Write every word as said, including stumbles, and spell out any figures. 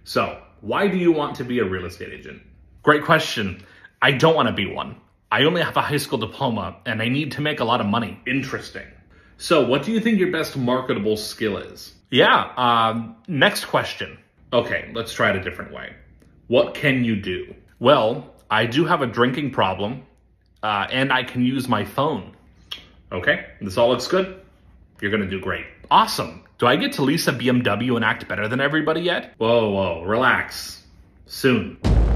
So, why do you want to be a real estate agent? Great question. I don't want to be one. I only have a high school diploma and I need to make a lot of money. Interesting. So, what do you think your best marketable skill is? Yeah, um, next question. Okay, let's try it a different way. What can you do? Well, I do have a drinking problem, uh, and I can use my phone. Okay, this all looks good? You're gonna do great. Awesome. Do I get to lease a B M W and act better than everybody yet? Whoa, whoa, relax. Soon.